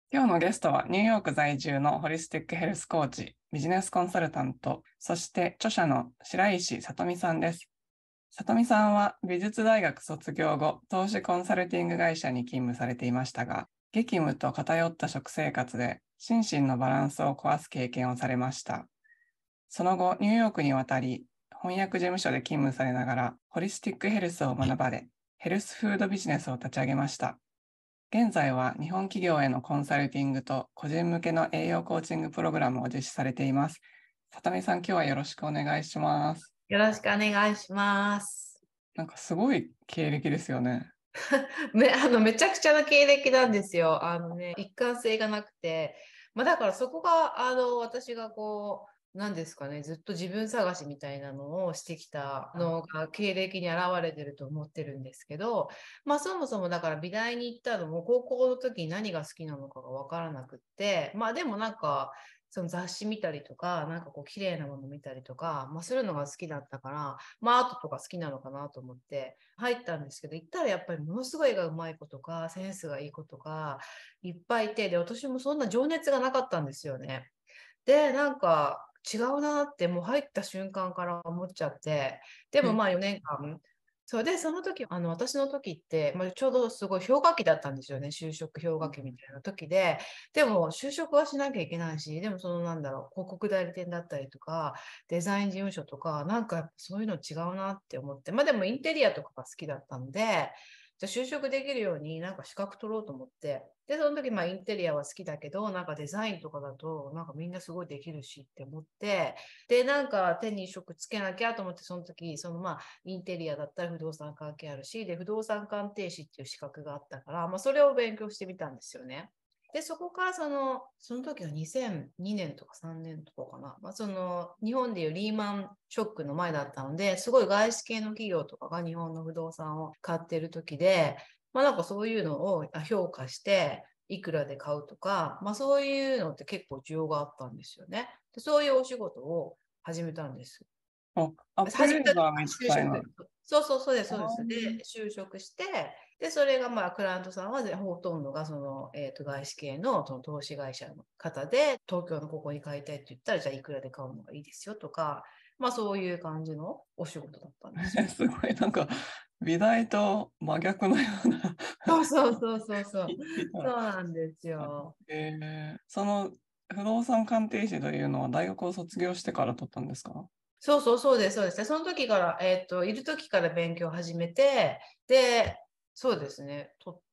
今日のゲストはニューヨーク在住のホリスティックヘルスコーチ、ビジネスコンサルタント、そして著者の白石さとみさんです。さとみさんは美術大学卒業後、投資コンサルティング会社に勤務されていましたが、激務と偏った食生活で心身のバランスを壊す経験をされました。その後、ニューヨークに渡り、翻訳事務所で勤務されながら、ホリスティックヘルスを学ばれ、ヘルスフードビジネスを立ち上げました。現在は日本企業へのコンサルティングと個人向けの栄養コーチングプログラムを実施されています。さとみさん、今日はよろしくお願いします。 よろしくお願いします。 なんかすごい経歴ですよね。 めちゃくちゃな経歴なんですよ。一貫性がなくて。だからそこが、私が何ですかね、ずっと自分探しみたいなのをしてきたのが経歴に現れてると思ってるんですけど、そもそもだから美大に行ったのも高校の時に何が好きなのかがわからなくって、でもなんか、その雑誌見たりとか、なんか綺麗なもの見たりとか、そういうのが好きだったから、アートとか好きなのかなと思って入ったんですけど、行ったらやっぱりものすごい絵がうまい子とか、センスがいい子とか、いっぱいいて、で、私もそんな情熱がなかったんですよね。で、なんか違うなってもう入った瞬間から思っちゃって、でも4年間、そうで、その時、私の時って、ちょうどすごい氷河期だったんですよね。就職氷河期みたいな時で。でも、就職はしなきゃいけないし、でも広告代理店だったりとか、デザイン事務所とか、なんかやっぱそういうの違うなって思って、でもインテリアとかが好きだったので、じゃあ就職できるようになんか資格取ろうと思って、で、その時インテリアは好きだけど、なんかデザインとかだと、なんかみんなすごいできるしって思って、で、なんか手に職つけなきゃと思って、その時、インテリアだったら不動産関係あるし、で、不動産鑑定士っていう資格があったから、それを勉強してみたんですよね。で、そこからその時は2002年とか3年とかかな。日本でいうリーマンショックの前だったので、すごい外資系の企業とかが日本の不動産を買ってる時で、なんかそういうのを評価して、いくらで買うとか、そういうのって結構需要があったんですよね。でそういうお仕事を始めたんです。 アップ始めたとか、 レーザーみ就職。 たいな。 そうです、そうです。で、就職して、で、それがクライアントさんはほとんどが外資系のその投資会社の方で、東京のここに買いたいって言ったら、じゃあいくらで買うのがいいですよとか、そういう感じのお仕事だったんですよ。 すごいなんか美大と真逆のようなそうそうそうそうそう。 聞いたら。 そうなんですよ。 その不動産鑑定士というのは大学を卒業してから取ったんですか？ そうです、そうです。その時から、いる時から勉強を始めて、で、そうですね、取って、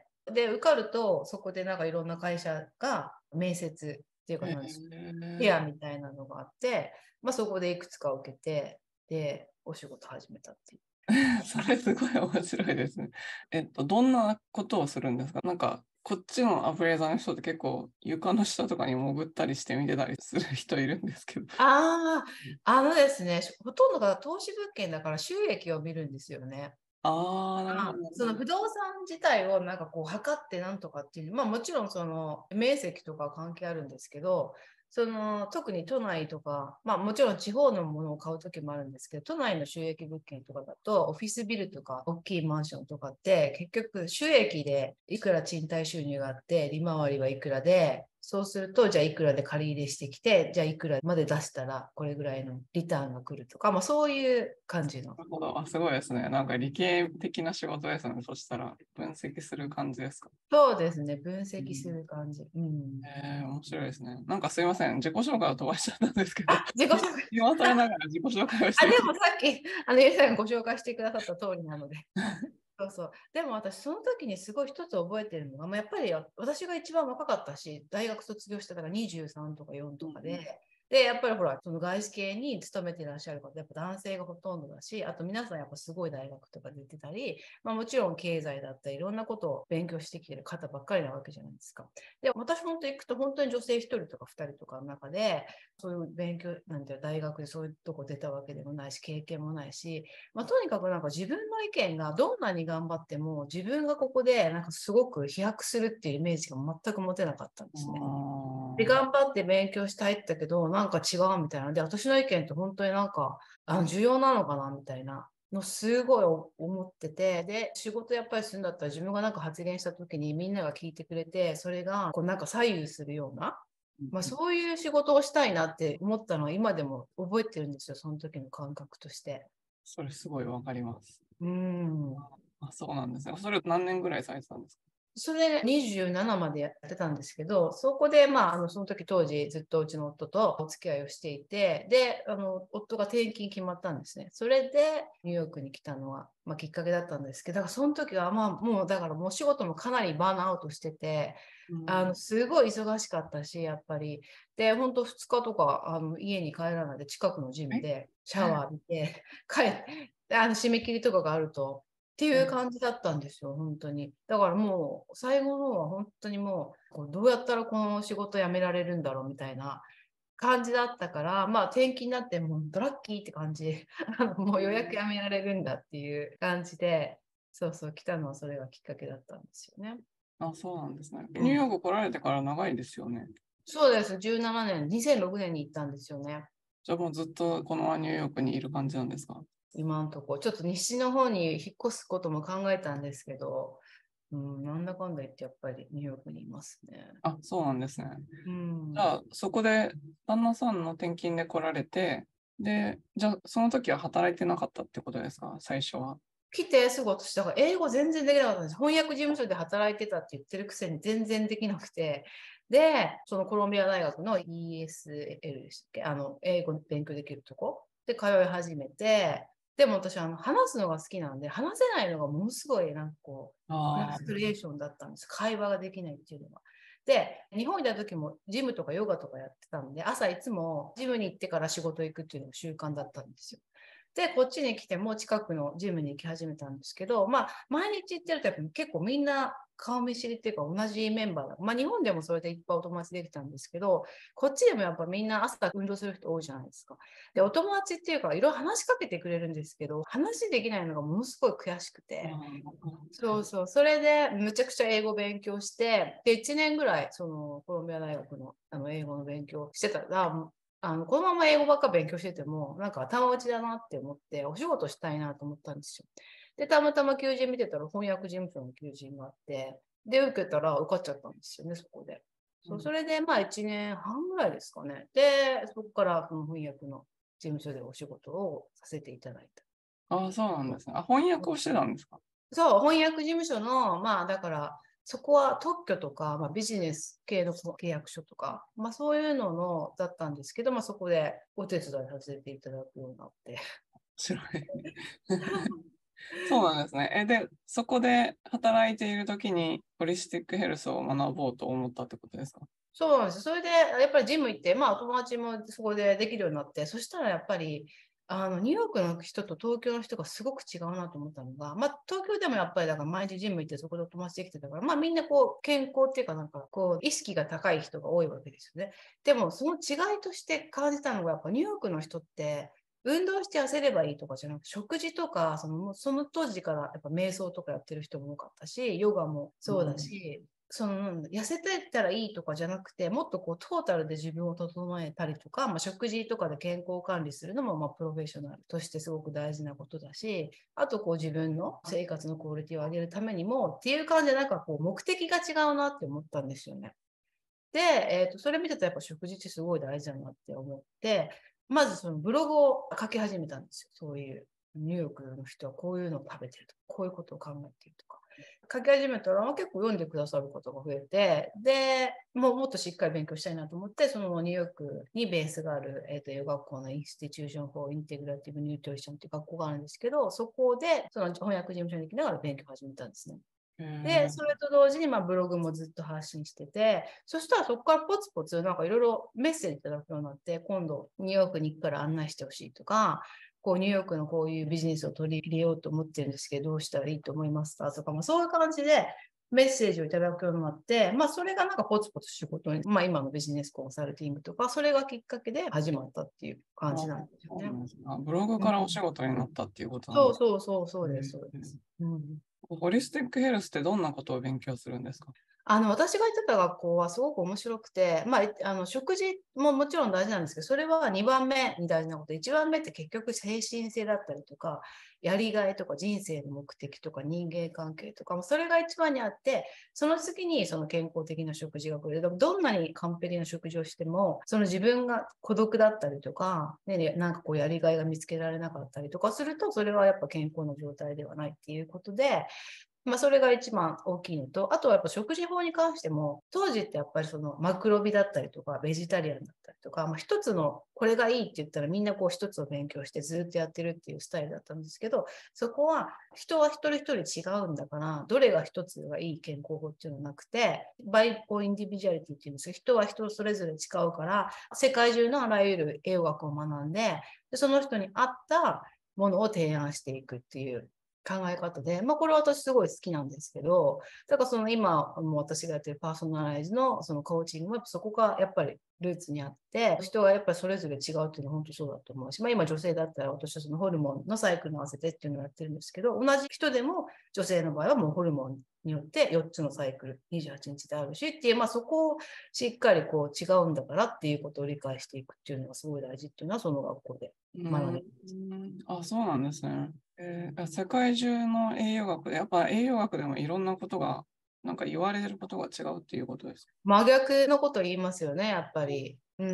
で、受かると、そこでなんかいろんな会社が面接っていうかなんです。ペアみたいなのがあって、そこでいくつか受けて、で、お仕事始めたっていう。 それすごい面白いですね。どんなことをするんですか？なんか、こっちのアプレーザーの人って結構床の下とかに潜ったりして見てたりする人いるんですけど。 ああ、あのですね、ほとんどが投資物件だから収益を見るんですよね。 ああ、なるほど、なるほど。 その不動産自体をなんか測ってなんとかっていう、もちろんその面積とか関係あるんですけど、特に都内とか、もちろん地方のものを買うときもあるんですけど、都内の収益物件とかだと、オフィスビルとか大きいマンションとかって、結局収益でいくら賃貸収入があって、利回りはいくらで、そうすると、じゃあいくらで借り入れしてきて、じゃあいくらまで出したらこれぐらいのリターンが来るとか、そういう感じの。 なるほど。あ、すごいですね。なんか理系的な仕事ですね。そしたら、分析する感じですか？ そうですね。分うん。 析する感じ。うん。 面白いですね。なんかすいません。自己紹介を飛ばしちゃったんですけど、 自己紹介。 今更ながら自己紹介をしあ、 ていた。 でもさっき、ゆりさんがご紹介してくださった通りなので。そうそう。でも私、その時にすごい一つ覚えてるのが、やっぱり私が一番若かったし、大学卒業してたから23とか4とかで、 うんうん。 で、やっぱりほら、その外資系に勤めていらっしゃる方、やっぱ男性がほとんどだし、あと皆さんやっぱすごい大学とか出てたり、もちろん経済だったり、いろんなことを勉強してきてる方ばっかりなわけじゃないですか。で、私本当行くと本当に女性1人とか2人とかの中で、そういう勉強、なんていう大学でそういうとこ出たわけでもないし、経験もないし、とにかくなんか自分の意見がどんなに頑張っても、自分がここでなんかすごく飛躍するっていうイメージが全く持てなかったんですね。で、頑張って勉強したいって言ったけど、なんか違うみたいな。で、私の意見って本当になんか、重要なのかなみたいな。 のすごい思ってて、で、仕事やっぱりするんだったら自分がなんか発言した時にみんなが聞いてくれて、それがこうなんか左右するような、まあそういう仕事をしたいなって思ったのは今でも覚えてるんですよ、その時の感覚として。 それすごいわかります。 うん。 あ、そうなんですね。それ何年ぐらいされてたんですか？ それで27までやってたんですけど、そこで、まあ、その時当時ずっとうちの夫とお付き合いをしていて、で、夫が転勤決まったんですね。それでニューヨークに来たのは、まあ、きっかけだったんですけど、だからその時は、まあ、もう、だからもう仕事もかなりバーンアウトしてて、 うん。 すごい忙しかったし、やっぱり。で、本当2日とか、家に帰らないで近くのジムえでシャワー浴びて、帰って、締め切りとかがあると、っていう感じだったんですよ、本当に。だからもう、最後の方は本当にもう、どうやったらこの仕事辞められるんだろうみたいな感じだったから、まあ転勤になってもうドラッキーって感じ、もう予約やめられるんだっていう感じで、そうそう、来たのはそれがきっかけだったんですよね。 あ、そうなんですね。 うん、 ニューヨーク来られてから長いですよね。 そうです、17年、2006年に行ったんですよね。 じゃあもうずっとこのままニューヨークにいる感じなんですか？ 今のところ、ちょっと西の方に引っ越すことも考えたんですけど、うん、なんだかんだ言ってやっぱりニューヨークにいますね。 あ、そうなんですね。 うん。 じゃあそこで旦那さんの転勤で来られて、で、じゃあその時は働いてなかったってことですか、最初は。 来てすぐ私、だから英語全然できなかったんです。翻訳事務所で働いてたって言ってるくせに全然できなくて。で、そのコロンビア大学の ESL でしたっけ、英語勉強できるとこで通い始めて、でも私、話すのが好きなんで、話せないのがものすごい、なんかこう、フラああ、 ストレーションだったんです。会話ができないっていうのが。で、日本にいた時もジムとかヨガとかやってたんで、朝いつもジムに行ってから仕事行くっていうのが習慣だったんですよ。で、こっちに来ても近くのジムに行き始めたんですけど、まあ、毎日行ってるとやっぱ結構みんな顔見知りっていうか同じメンバーだ。まあ、日本でもそれでいっぱいお友達できたんですけど、こっちでもやっぱみんな朝運動する人多いじゃないですか。で、お友達っていうかいろいろ話しかけてくれるんですけど、話できないのがものすごい悔しくて、そうそう。それで、むちゃくちゃ英語勉強して、で、1年ぐらい、その、コロンビア大学の、英語の勉強してたら、このまま英語ばっか勉強してても、なんか頭打ちだなって思って、お仕事したいなと思ったんですよ。で、たまたま求人見てたら、翻訳事務所の求人があって、で、受けたら受かっちゃったんですよね、そこで。そう、それで、まあ、1年半ぐらいですかね。で、そこから、その翻訳の事務所でお仕事をさせていただいた。 ああ、そうなんですね。あ、翻訳をしてたんですか？ そう、翻訳事務所の、まあだから、そこは特許とか、まあ、ビジネス系の契約書とか、まあそういうののだったんですけど、まあそこでお手伝いさせていただくようになって。 面白い。そうなんですね。で、そこで働いているときに、ホリスティックヘルスを学ぼうと思ったってことですか？ そうなんです。それで、やっぱりジム行って、まあ友達もそこでできるようになって、そしたらやっぱり、ニューヨークの人と東京の人がすごく違うなと思ったのが、まあ東京でもやっぱりだから毎日ジム行ってそこで友達できてたから、まあみんなこう健康っていうかなんかこう意識が高い人が多いわけですよね。でもその違いとして感じたのがやっぱニューヨークの人って運動して痩せればいいとかじゃなくて、食事とか、その当時からやっぱ瞑想とかやってる人も多かったし、ヨガもそうだし、痩せてったらいいとかじゃなくて、もっとこうトータルで自分を整えたりとか、まあ、食事とかで健康管理するのもまあプロフェッショナルとしてすごく大事なことだし、あとこう自分の生活のクオリティを上げるためにもっていう感じでなんかこう目的が違うなって思ったんですよね。で、それ見てたらやっぱ食事ってすごい大事だなって思って、まずそのブログを書き始めたんですよ。そういうニューヨークの人はこういうのを食べてるとか、こういうことを考えてるとか。書き始めたら結構読んでくださる方が増えて、で、もっとしっかり勉強したいなと思って、そのニューヨークにベースがある、英語学校のインスティチューション・フォー・インテグラティブ・ニュートリションっていう学校があるんですけど、そこでその翻訳事務所に行きながら勉強を始めたんですね。で、それと同時にまあブログもずっと発信してて、そしたらそこからポツポツなんかいろいろメッセージいただくようになって、今度ニューヨークに行くから案内してほしいとか、こうニューヨークのこういうビジネスを取り入れようと思ってるんですけど、どうしたらいいと思いますかとか、まあ、そういう感じでメッセージをいただくようになって、まあそれがなんかポツポツ仕事に、まあ今のビジネスコンサルティングとか、それがきっかけで始まったっていう感じなんですよね。 ブログうん、 からお仕事になったっていうことなんそうですか？ そうそう、そうです、そうです。うん、 ホリスティックヘルスってどんなことを勉強するんですか？ 私が行ってた学校はすごく面白くて、食事ももちろん大事なんですけど、それは2番目に大事なこと。1番目って結局精神性だったりとか、やりがいとか人生の目的とか人間関係とか、それが一番にあって、その次にその健康的な食事が来る。どんなに完璧な食事をしても、その自分が孤独だったりとか、ね、なんかこうやりがいが見つけられなかったりとかすると、それはやっぱ健康な状態ではないっていうことで、それが一番大きいのと、あとはやっぱ食事法に関しても、当時ってやっぱりそのマクロビだったりとか、ベジタリアンだったりとか、一つのこれがいいって言ったらみんなこう一つを勉強してずっとやってるっていうスタイルだったんですけど、そこは人は一人一人違うんだから、どれが一つがいい健康法っていうのはなくて、バイコインディビジュアリティっていうんですけど、人は人それぞれ違うから、世界中のあらゆる栄養学を学んで、その人に合ったものを提案していくっていう考え方で、これは私すごい好きなんですけど、だからその今も私がやってるパーソナライズのそのコーチングもそこがやっぱりルーツにあって、人はやっぱりそれぞれ違うっていうのは本当そうだと思うし、今女性だったら私はそのホルモンのサイクルに合わせてっていうのをやってるんですけど、同じ人でも女性の場合はもうホルモンによって4つのサイクル28日であるしっていう、そこをしっかりこう違うんだからっていうことを理解していくっていうのがすごい大事っていうのはその学校で学びあ、そうなんですね。世界中の栄養学で、やっぱ栄養学でもいろんなことが、なんか言われることが違うっていうことですか？ 真逆のこと言いますよね、やっぱり。うん。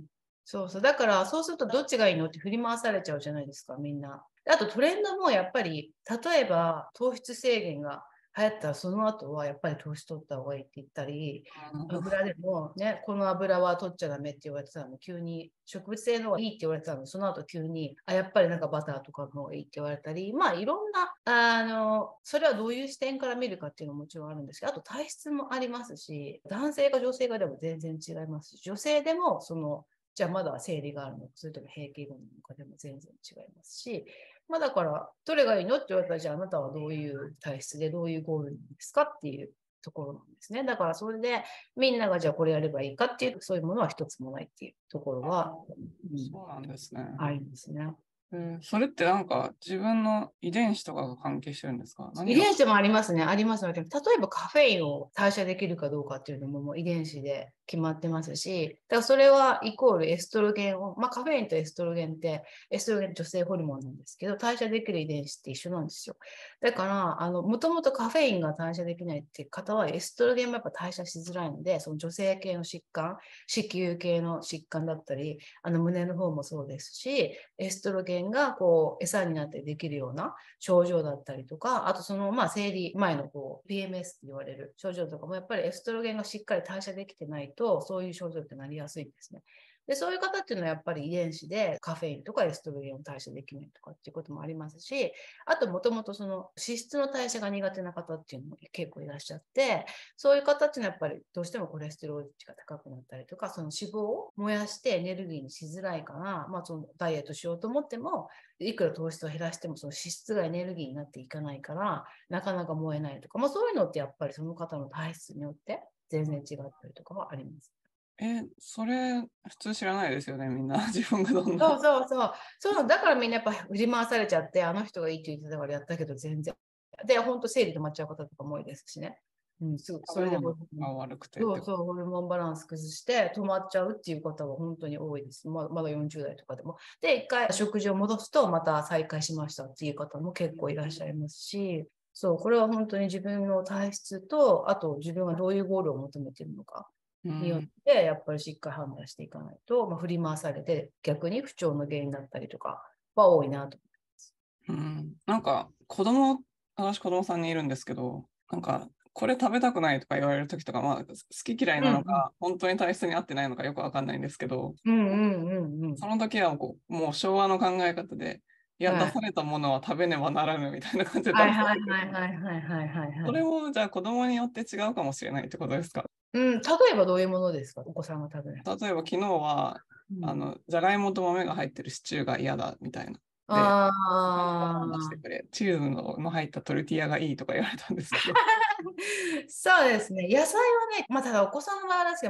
そうそう。だから、そうするとどっちがいいのって振り回されちゃうじゃないですか、みんな。あとトレンドもやっぱり、例えば糖質制限が流行ったら、その後はやっぱり糖質取った方がいいって言ったり、油でもね、この油は取っちゃダメって言われてたの急に植物性の方がいいって言われてたのその後急に、やっぱりなんかバターとかの方がいいって言われたり、いろんな、それはどういう視点から見るかっていうのももちろんあるんですけど、あと体質もありますし、男性か女性かでも全然違いますし、女性でもじゃあまだ生理があるのか、それとも閉経後なのかでも全然違いますし、だから、どれがいいのって言われたら、じゃああなたはどういう体質でどういうゴールですかっていうところなんですね。だからそれでみんながじゃあこれやればいいかっていう、そういうものは一つもないっていうところは、 そうなんですね。 ありますね。 それってなんか自分の遺伝子とかが関係してるんですか？ 遺伝子もありますね。ありますので、例えばカフェインを代謝できるかどうかっていうのももう遺伝子で決まってますし、だからそれはイコールエストロゲンを、カフェインとエストロゲンって、エストロゲン女性ホルモンなんですけど、代謝できる遺伝子って一緒なんですよ。だから、もともとカフェインが代謝できないっていう方は、エストロゲンもやっぱ代謝しづらいので、その女性系の疾患、子宮系の疾患だったり、胸の方もそうですし、エストロゲンがこう餌になってできるような症状だったりとか、あと生理前のPMS って言われる症状とかもやっぱりエストロゲンがしっかり代謝できてないと、そういう症状ってなりやすいんですね。で、そういう方っていうのはやっぱり遺伝子でカフェインとかエストロゲンを代謝できないとかっていうこともありますし、あともともとその脂質の代謝が苦手な方っていうのも結構いらっしゃって、そういう方っていうのはやっぱりどうしてもコレステロール値が高くなったりとか、その脂肪を燃やしてエネルギーにしづらいから、そのダイエットしようと思っても、いくら糖質を減らしてもその脂質がエネルギーになっていかないから、なかなか燃えないとか、そういうのってやっぱりその方の体質によって全然違ったりとかはあります。 それ普通知らないですよね、みんな。自分がどんな。 そう、だからみんなやっぱ振り回されちゃって、あの人がいいって言ってたからやったけど全然。で、本当生理止まっちゃう方とかも多いですしね。それでホルモン悪くて。 ホルモンバランス崩して止まっちゃうっていう方は本当に多いです。まだ40代とかでも。で、一回食事を戻すとまた再開しましたっていう方も結構いらっしゃいますし、これは本当に自分の体質と、あと自分がどういうゴールを求めているのかによって、やっぱりしっかり判断していかないと、振り回されて逆に不調の原因だったりとかは多いなと思います。なんか私子供さんにいるんですけど、なんかこれ食べたくないとか言われるときとか、好き嫌いなのか、本当に体質に合ってないのかよくわかんないんですけど、その時はもう昭和の考え方で、いや、出されたものは食べねばならぬみたいな感じで出されてる。それもじゃあ子供によって違うかもしれないってことですか？ 例えばどういうものですか、お子さんが食べない。 例えば昨日は、じゃがいもと豆が入ってるシチューが嫌だみたいな。で、出してくれ。チーズの入ったトルティーヤがいいとか言われたんですけど。 そうですね。野菜はね、ただお子さんはあれですけど、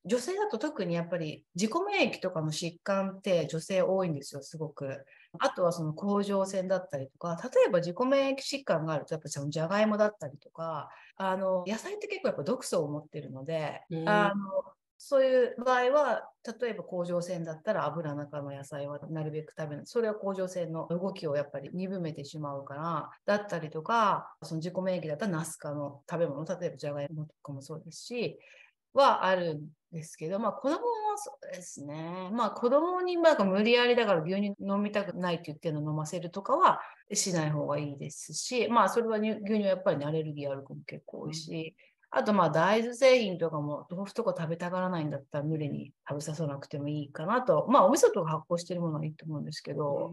女性だと特にやっぱり自己免疫とかの疾患って女性多いんですよ、すごく。あとはその甲状腺だったりとか、例えば自己免疫疾患があると、やっぱそのじゃがいもだったりとか、野菜って結構やっぱ毒素を持ってるので、そういう場合は、例えば甲状腺だったら油の中の野菜はなるべく食べない。それは甲状腺の動きをやっぱり鈍めてしまうから、だったりとか、その自己免疫だったらナス科の食べ物、例えばじゃがいもとかもそうですし、はあるんですけど、まあ子供もそうですね。まあ子供になんか無理やりだから牛乳飲みたくないって言ってるの飲ませるとかはしない方がいいですし、まあそれは牛乳はやっぱり、ね、アレルギーある子も結構多いし、あとまあ大豆製品とかも豆腐とか食べたがらないんだったら無理に食べさせなくてもいいかなと。まあお味噌とか発酵してるものはいいと思うんですけど、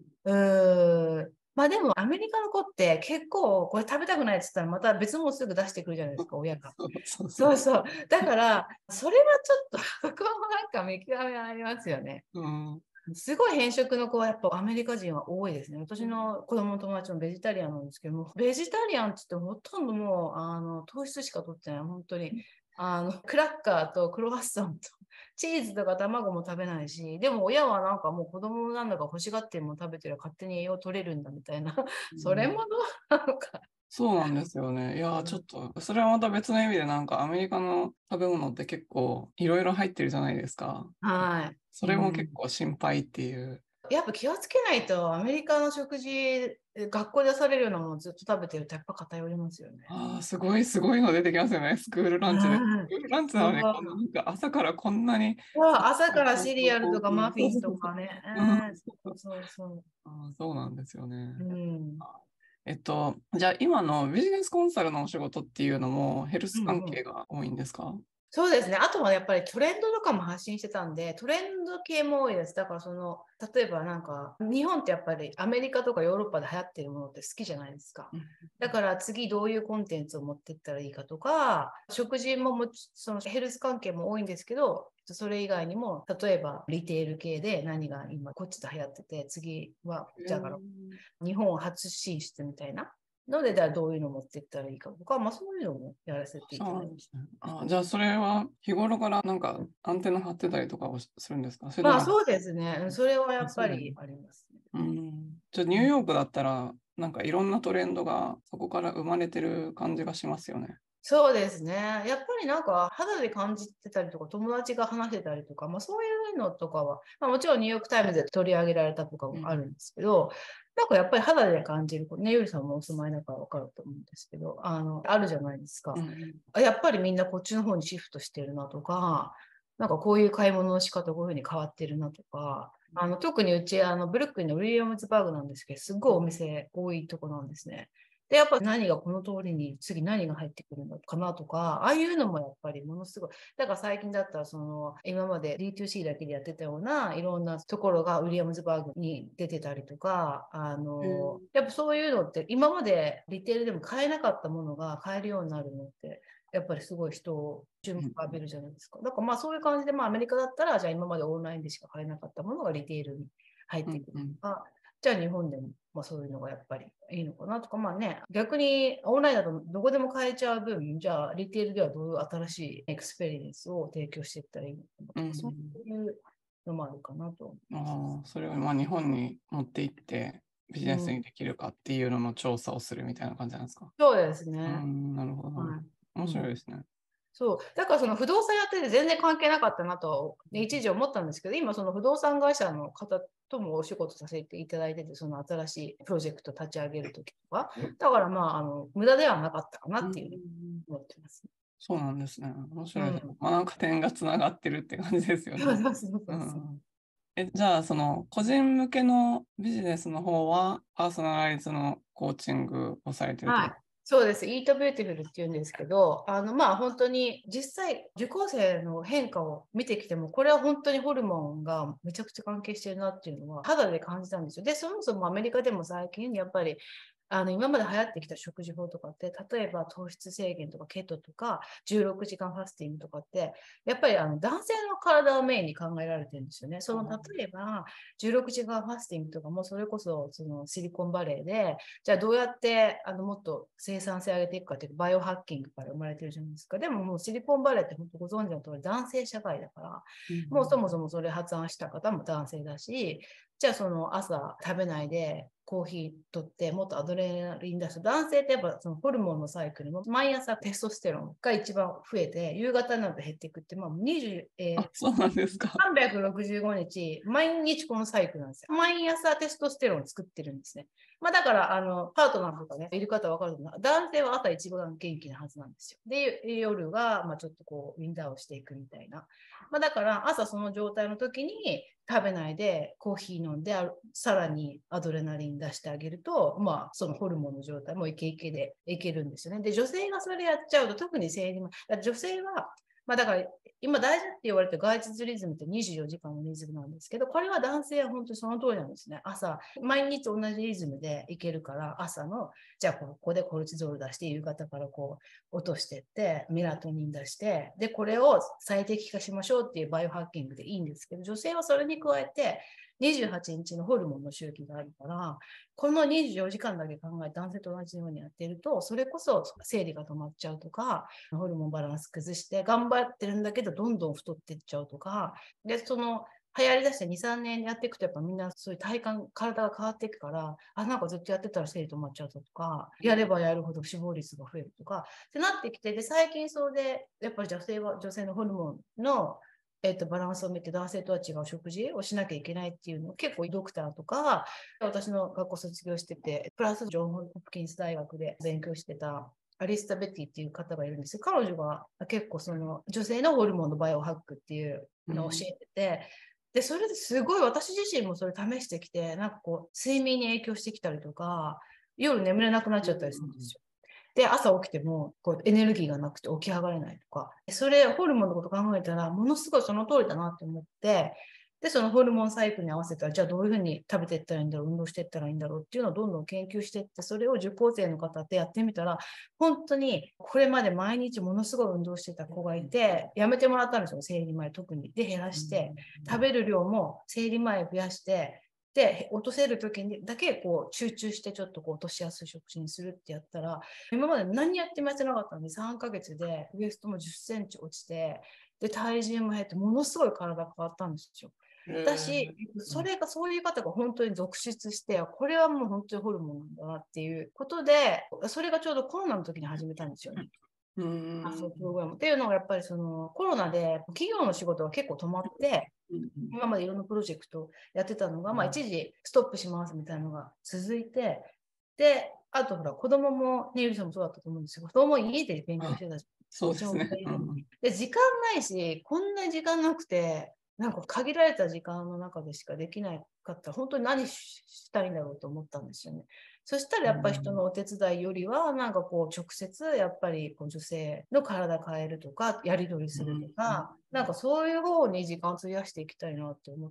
まあでもアメリカの子って結構これ食べたくないって言ったらまた別のものすぐ出してくるじゃないですか、親が。そうそう。だから、それはちょっと、そこもなんか見極めありますよね。すごい偏食の子はやっぱアメリカ人は多いですね。私の子供の友達もベジタリアンなんですけども、ベジタリアンって言ってほとんどもう糖質しか取ってない。本当にクラッカーとクロワッサンとチーズとか卵も食べないし、でも親はなんかもう子供なんだか欲しがってるもの食べてる勝手に栄養取れるんだみたいな、それもどうなのか。 そうなんですよね。いや、ちょっと、それはまた別の意味でなんかアメリカの食べ物って結構いろいろ入ってるじゃないですか。 はい。 それも結構心配っていう。 やっぱ気をつけないと、アメリカの食事、学校で出されるようなものをずっと食べてると、やっぱ偏りますよね。 ああ、すごいすごいの出てきますよね。スクールランチで。スクールランチなのに、こんななんか朝からこんなに。 朝からシリアルとかマフィンとかね。 そうなんですよね。 うん。 じゃあ今のビジネスコンサルのお仕事っていうのもヘルス関係うんうん。 が多いんですか？ そうですね。あとはやっぱりトレンドとかも発信してたんで、トレンド系も多いです。だから例えばなんか、日本ってやっぱりアメリカとかヨーロッパで流行ってるものって好きじゃないですか。だから次どういうコンテンツを持っていったらいいかとか、食事もそのヘルス関係も多いんですけど、それ以外にも、例えばリテール系で何が今こっちで流行ってて、次は、だから日本初進出みたいな。ので、どういうのを持っていったらいいかとか、まあそういうのもやらせていそうただいて。 なんですね。じゃあそれは日頃からなんかアンテナ張ってたりとかをするんですか？それとも、 まあそうですね。それはやっぱりありますね。 じゃあニューヨークだったらなんかいろんなトレンドがそこから生まれてる感じがしますよね。 そうですね。やっぱりなんか肌で感じてたりとか、友達が話してたりとか、まあそういうのとかは、まあもちろんニューヨークタイムズで取り上げられたとかもあるんですけど、なんかやっぱり肌で感じる、ね、ゆりさんもお住まいだからわかると思うんですけど、あるじゃないですか。やっぱりみんなこっちの方にシフトしてるなとか、なんかこういう買い物の仕方こういうふうに変わってるなとか、特にうちブルックリンのウィリアムズバーグなんですけど、すごいお店多いとこなんですね。で、やっぱ何がこの通りに次何が入ってくるのかなとか、ああいうのもやっぱりものすごい。だから最近だったら今まで D2C だけでやってたようないろんなところがウィリアムズバーグに出てたりとか、やっぱそういうのって今までリテールでも買えなかったものが買えるようになるのって、やっぱりすごい人を注目を浴びるじゃないですか。だからまあそういう感じで、まあアメリカだったら、じゃあ今までオンラインでしか買えなかったものがリテールに入ってくるとか、じゃあ日本でも、まあ、そういうのがやっぱりいいのかなとか、まあね、逆にオンラインだとどこでも買えちゃう分、じゃあリテールではどういう新しいエクスペリエンスを提供していったらいいのかなとか、そういうのもあるかなと。 それをまあ日本に持って行ってビジネスにできるかっていうのの調査をするみたいな感じなんですか？ そうですね。 なるほど。面白いですね。 そう。だから不動産やってて全然関係なかったなと、一時思ったんですけど、今不動産会社の方ともお仕事させていただいてて、新しいプロジェクト立ち上げるときとか、だからまあ、無駄ではなかったかなっていう思ってます。 そうなんですね。面白いですね。まあなんか点がつながってるって感じですよね。じゃあ個人向けのビジネスの方はパーソナライズのコーチングをされてると。 はい。そうです。イートビューティフルって言うんですけど、まあ本当に実際受講生の変化を見てきても、これは本当にホルモンがめちゃくちゃ関係してるなっていうのは肌で感じたんですよ。で、そもそもアメリカでも最近やっぱり今まで流行ってきた食事法とかって、例えば糖質制限とかケトとか16時間ファスティングとかって、やっぱり男性の体をメインに考えられてるんですよね。例えば16時間ファスティングとかもそれこそシリコンバレーで、じゃあどうやってもっと生産性上げていくかっていうバイオハッキングから生まれてるじゃないですか。でももうシリコンバレーって本当ご存知の通り男性社会だから、もうそもそもそれ発案した方も男性だし、じゃあ朝食べないでコーヒー取ってもっとアドレナリン出す。男性ってやっぱホルモンのサイクルも毎朝テストステロンが一番増えて、夕方になると減っていくって、 そうなんですか。 365日、毎日このサイクルなんですよ。毎朝テストステロンを作ってるんですね。だからパートナーとかね、いる方は分かると思う。男性は朝一番元気なはずなんですよ。で、夜がちょっとウィンダーをしていくみたいな。だから朝その状態の時に食べないでコーヒー飲んで、さらにアドレナリン出してあげると、そのホルモンの状態もイケイケでいけるんですよね。で、女性がそれやっちゃうと、特に生理前、女性は、だから今大事って言われて外出リズムって24時間のリズムなんですけど、これは男性は本当にその通りなんですね。朝、毎日同じリズムでいけるから、朝の、じゃあここでコルチゾール出して、夕方から落としていって、メラトニン出して、で、これを最適化しましょうっていうバイオハッキングでいいんですけど、女性はそれに加えて、28日のホルモンの周期があるから、この24時間だけ考えて男性と同じようにやってると、それこそ生理が止まっちゃうとか、ホルモンバランス崩して頑張ってるんだけどどんどん太っていっちゃうとか、で流行りだして2、3年やっていくとやっぱみんなそういう体感、体が変わっていくから、なんかずっとやってたら生理止まっちゃうとか、やればやるほど死亡率が増えるとかってなってきて、で最近そうでやっぱり女性のホルモンのバランスを見て男性とは違う食事をしなきゃいけないっていうのを結構ドクターとか、私の学校卒業してて、プラスジョン・ホプキンス大学で勉強してたアリスタ・ベティっていう方がいるんですよ。彼女が結構女性のホルモンのバイオハックっていうのを教えてて、で、それですごい私自身もそれ試してきて、なんか睡眠に影響してきたりとか、夜眠れなくなっちゃったりするんですよ。で、朝起きてもエネルギーがなくて起き上がれないとか、それ、ホルモンのこと考えたら、ものすごいその通りだなと思って、で、そのホルモンサイクルに合わせたら、じゃあどういうふうに食べていったらいいんだろう、運動していったらいいんだろうっていうのをどんどん研究していって、それを受講生の方ってやってみたら、本当にこれまで毎日ものすごい運動してた子がいて、やめてもらったんですよ、生理前特に。で、減らして、食べる量も生理前増やして、で、落とせる時にだけ集中してちょっと落としやすい食事にするってやったら、今まで何やってもやってなかったので、3ヶ月でウエストも10センチ落ちて、で、体重も減って、ものすごい体が変わったんですよ。だし、そういう方が本当に続出して、これはもう本当にホルモンなんだなっていうことで、それがちょうどコロナの時に始めたんですよね。そうプログラムっていうのがやっぱりコロナで企業の仕事が結構止まって、今までいろんなプロジェクトやってたのが、一時ストップしますみたいなのが続いて、で、あとほら子供も、ね、ゆりさんもそうだったと思うんですけど、子供も家で勉強してたし、 そうですね。 で、時間ないし、こんな時間なくて、なんか限られた時間の中でしかできないかったら、本当に何したいんだろうと思ったんですよね。そしたらやっぱり人のお手伝いよりは、なんか直接やっぱり女性の体変えるとか、やり取りするとか、なんかそういう方に時間を費やしていきたいなって思って、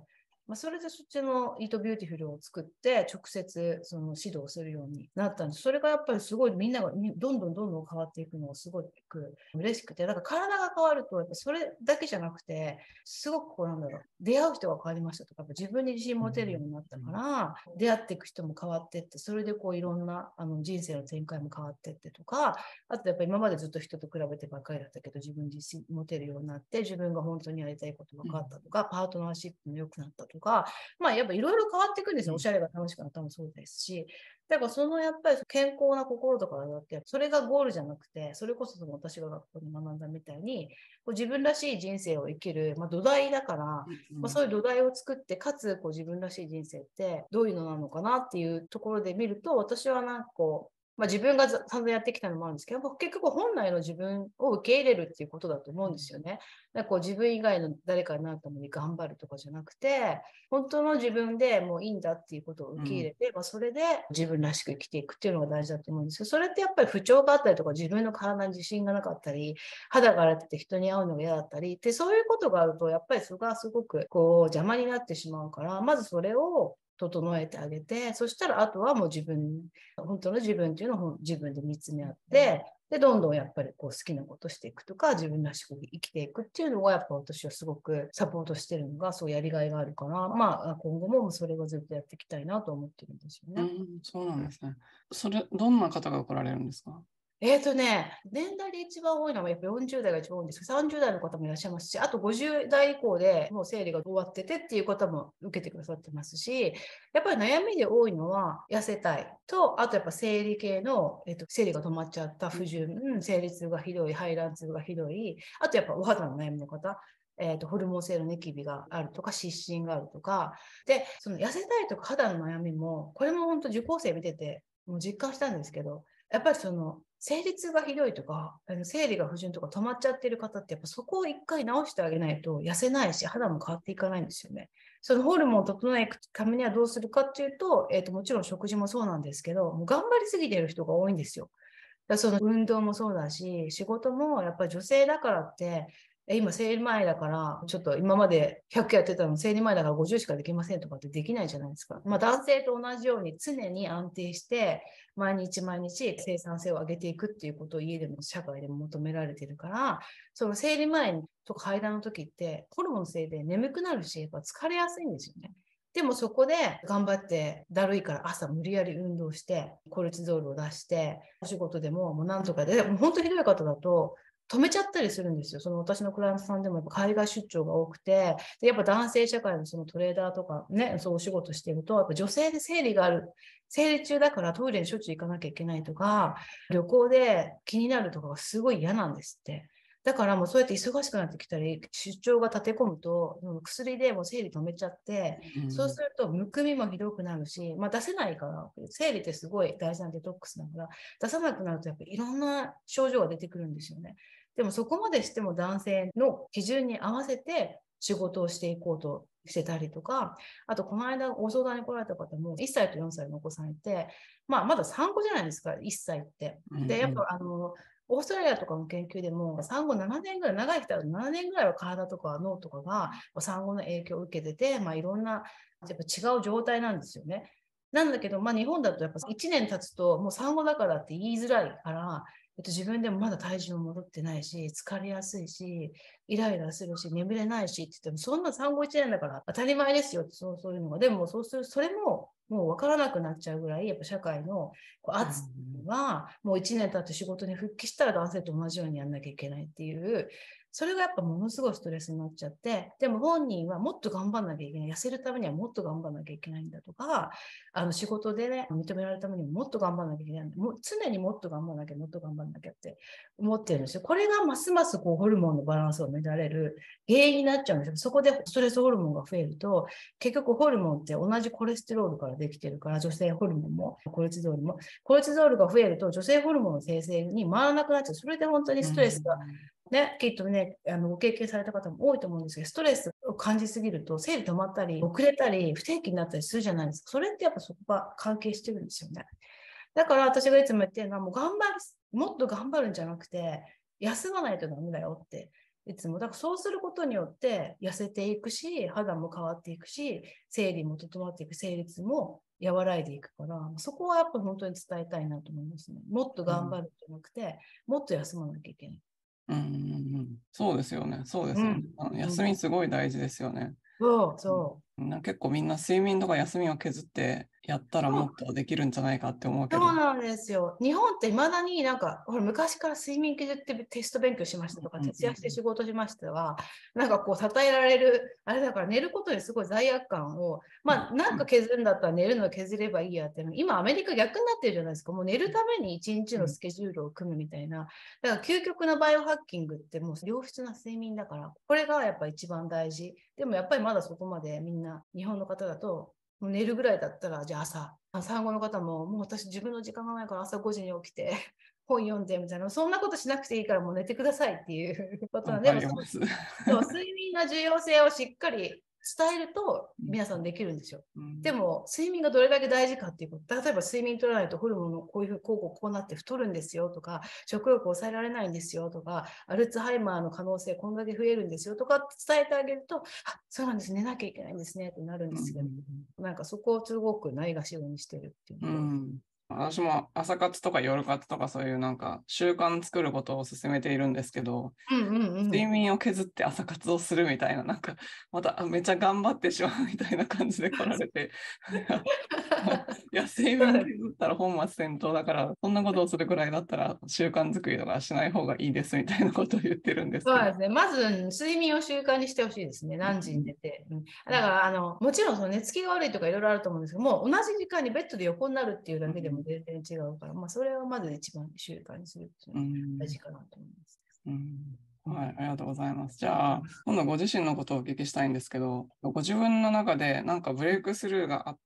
それでそっちのイートビューティフルを作って直接指導するようになったんです。それがやっぱりすごいみんながどんどん変わっていくのがすごく嬉しくて、だから体が変わるとやっぱそれだけじゃなくて、すごく出会う人が変わりましたとか、自分に自信持てるようになったから、出会っていく人も変わっていって、それでいろんな人生の展開も変わっていってとか、あとやっぱり今までずっと人と比べてばっかりだったけど、自分に自信持てるようになって、自分が本当にやりたいことが分かったとか、パートナーシップも良くなったとか、やっぱいろいろ変わっていくんですよ。おしゃれが楽しくなったもそうですし。だからやっぱり健康な心とかだって、それがゴールじゃなくて、それこそ私が学校で学んだみたいに、自分らしい人生を生きる、土台だから、そういう土台を作って、かつ自分らしい人生ってどういうのなのかなっていうところで見ると、私はなんか自分が散々やってきたのもあるんですけど、結局本来の自分を受け入れるっていうことだと思うんですよね。だから自分以外の誰かになるために頑張るとかじゃなくて、本当の自分でもういいんだっていうことを受け入れて、それで自分らしく生きていくっていうのが大事だと思うんですけど、それってやっぱり不調があったりとか、自分の体に自信がなかったり、肌が荒れてて人に会うのが嫌だったりで、そういうことがあると、やっぱりそれがすごく邪魔になってしまうから、まずそれを整えてあげて、そしたらあとはもう本当の自分っていうのを自分で見つめ合って、で、どんどんやっぱりこう好きなことしていくとか、自分らしく生きていくっていうのが、やっぱ私はすごくサポートしてるのが、そうやりがいがあるから、まあ、今後もそれをずっとやっていきたいなと思ってるんですよね。 そうなんですね。どんな方が来られるんですか？ 年代で一番多いのはやっぱ40代が一番多いんですけど、30代の方もいらっしゃいますし、あと50代以降でもう生理が終わっててっていう方も受けてくださってますし、やっぱり悩みで多いのは痩せたいと、あとやっぱ生理系の、生理が止まっちゃった不順、生理痛がひどい、排卵痛がひどい、あとやっぱお肌の悩みの方、ホルモン性のニキビがあるとか、湿疹があるとか、で、その痩せたいとか肌の悩みも、これも本当受講生見てて、もう実感したんですけど、やっぱりその生理痛がひどいとか、生理が不順とか止まっちゃってる方って、やっぱそこを一回直してあげないと痩せないし、肌も変わっていかないんですよね。そのホルモンを整えるためにはどうするかっていうと、もちろん食事もそうなんですけど、もう頑張りすぎている人が多いんですよ。その運動もそうだし、仕事もやっぱり女性だからって、今生理前だから、ちょっと今まで100やってたの生理前だから50しかできませんとかってできないじゃないですか。まあ男性と同じように常に安定して、毎日毎日生産性を上げていくっていうことを家でも社会でも求められてるから、その生理前とか排卵の時って、ホルモンのせいで眠くなるし、やっぱ疲れやすいんですよね。でもそこで頑張ってだるいから朝無理やり運動してコルチゾールを出してお仕事でももうなんとかでもう本当にひどい方だと止めちゃったりするんですよ。その私のクライアントさんでもやっぱ海外出張が多くて、でやっぱ男性社会のそのトレーダーとかね、そうお仕事していると、やっぱ女性で生理がある、生理中だからトイレにしょっちゅう行かなきゃいけないとか、旅行で気になるとかがすごい嫌なんですって。だからもうそうやって忙しくなってきたり、出張が立て込むと、薬でもう生理止めちゃって、そうするとむくみもひどくなるし、まあ、出せないから、生理ってすごい大事なデトックスだから、出さなくなるとやっぱりいろんな症状が出てくるんですよね。でもそこまでしても男性の基準に合わせて仕事をしていこうとしてたりとか、あとこの間ご相談に来られた方も1歳と4歳のお子さんいて、まあまだ産後じゃないですか、1歳って。で、やっぱオーストラリアとかの研究でも産後7年ぐらい、長い人は7年ぐらいは体とか脳とかが産後の影響を受けてて、まあいろんなやっぱ違う状態なんですよね。なんだけど、まあ日本だとやっぱ1年経つともう産後だからって言いづらいから、自分でもまだ体重も戻ってないし、疲れやすいし、イライラするし、眠れないしって言っても、そんな産後1年だから当たり前ですよって、そういうのが。でも、そうする、それももう分からなくなっちゃうぐらい、やっぱ社会の圧は、もう1年経って仕事に復帰したら男性と同じようにやんなきゃいけないっていう、それがやっぱものすごいストレスになっちゃって、でも本人はもっと頑張んなきゃいけない。痩せるためにはもっと頑張んなきゃいけないんだとか、仕事でね、認められるためにもっと頑張んなきゃいけない。もう常にもっと頑張んなきゃ、もっと頑張んなきゃって思ってるんですよ。これがますますこうホルモンのバランスを乱れる原因になっちゃうんですよ。そこでストレスホルモンが増えると、結局ホルモンって同じコレステロールからできてるから、女性ホルモンもコルチゾールも、コルチゾールが増えると女性ホルモンの生成に回らなくなっちゃう。それで本当にストレスが、ね、きっとね、ご経験された方も多いと思うんですけど、ストレスを感じすぎると、生理止まったり、遅れたり、不定期になったりするじゃないですか。それってやっぱそこが関係してるんですよね。だから私がいつも言ってるのは、もっと頑張るんじゃなくて、休まないとダメだよって。いつも。だからそうすることによって痩せていくし、肌も変わっていくし、生理も整っていく、生理痛も和らいでいくから、そこはやっぱ本当に伝えたいなと思いますね。もっと頑張るんじゃなくて、もっと休まなきゃいけない。 そうですよね。そうですよね。休みすごい大事ですよね。 そう。 結構みんな睡眠とか休みを削ってやったらもっとできるんじゃないかって思うけど。 そうなんですよ。日本っていまだになんか、ほら昔から睡眠削ってテスト勉強しましたとか、徹夜して仕事しましたは、なんかこう、称えられる、あれだから寝ることにすごい罪悪感を、まあ、なんか削るんだったら寝るの削ればいいやって、今アメリカ逆になってるじゃないですか。もう寝るために一日のスケジュールを組むみたいな。だから究極のバイオハッキングってもう良質な睡眠だから、これがやっぱ一番大事。でもやっぱりまだそこまでみんな、日本の方だと、もう寝るぐらいだったら、じゃあ産後の方も、もう私自分の時間がないから朝5時に起きて本読んでみたいな、そんなことしなくていいからもう寝てくださいっていうことなんで、も睡眠の重要性をしっかり伝えると皆さんできるんですよ。 うんでも、睡眠がどれだけ大事かっていうこと、例えば睡眠取らないとホルモンのこういうふうにこうなって太るんですよとか、食欲を抑えられないんですよとか、アルツハイマーの可能性こんだけ増えるんですよとかって伝えてあげると、あ、そうなんです、寝なきゃいけないんですねってなるんですけど、なんかそこをすごくないがしろにしてるっていうのが。 私も朝活とか夜活とかそういうなんか習慣作ることを勧めているんですけど、睡眠を削って朝活をするみたいな、なんかまためっちゃ頑張ってしまうみたいな感じで来られて、いや、睡眠削ったら本末転倒だから、そんなことをするくらいだったら習慣作りとかしない方がいいですみたいなことを言ってるんですけど。 そうですね。まず、睡眠を習慣にしてほしいですね。何時に寝て。だから、もちろんその寝つきが悪いとかいろいろあると思うんですけども、同じ時間にベッドで横になるっていうだけでも全然違うから、まあ、それはまず一番習慣にするっていうのが大事かなと思います。 はい、ありがとうございます。じゃあ、今度ご自身のことをお聞きしたいんですけど、ご自分の中でなんかブレイクスルーがあって、